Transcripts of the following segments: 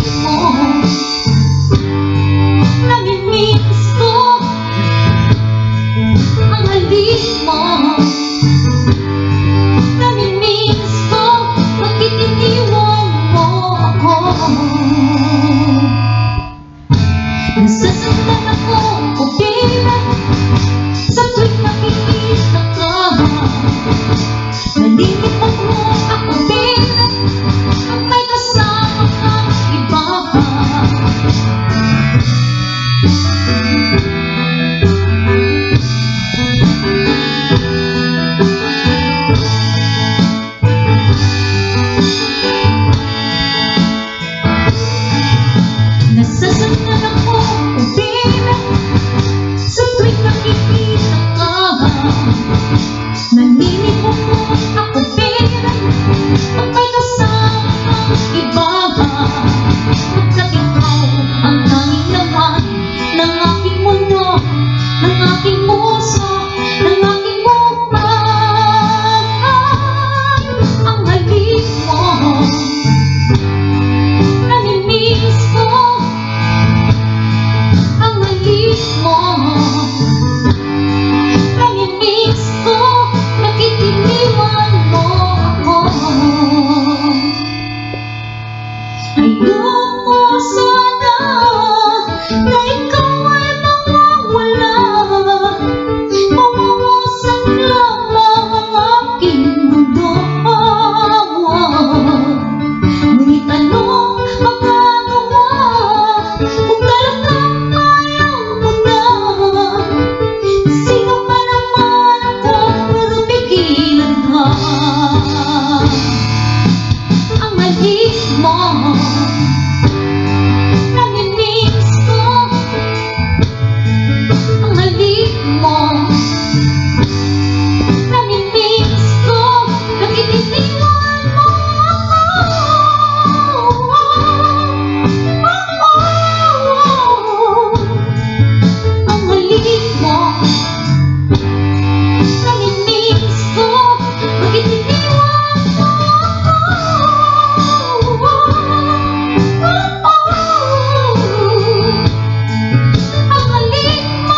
Nasasaktan ako, oh baby, sa tuwing nakikita ka. Nalilipot mo ako, baby, pag may kasama kang iba pa. Nasasaktan ako, oh baby, sa tuwing nakikita ka. Nalilipot mo ako, baby, pag may kasama kang iba pa. Pagkat ikaw ang tanging laman ng aking mundo, ng aking puso, ng aking buhay. Ang halik mo, namimiss ko. Ang halik mo, namimiss ko. Bakit iniwan mo ako? Ayoko sana na ikaw ay mawawala. Mawawasak lamang ang aking mundo. Ngunit anong magagawa kung talagang ayaw mo na? Sino pa naman ako para pigilan ka? Ang halik mo, namimiss ko. Ang halik mo, namimiss ko. Bakit iniwan mo ako? Ang halik mo, namimiss ko. Bakit iniwan mo ako? Ang halik mo,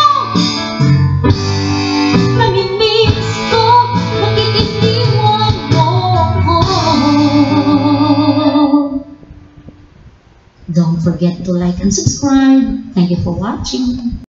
namimiss ko. Bakit iniwan mo ako? Don't forget to like and subscribe. Thank you for watching.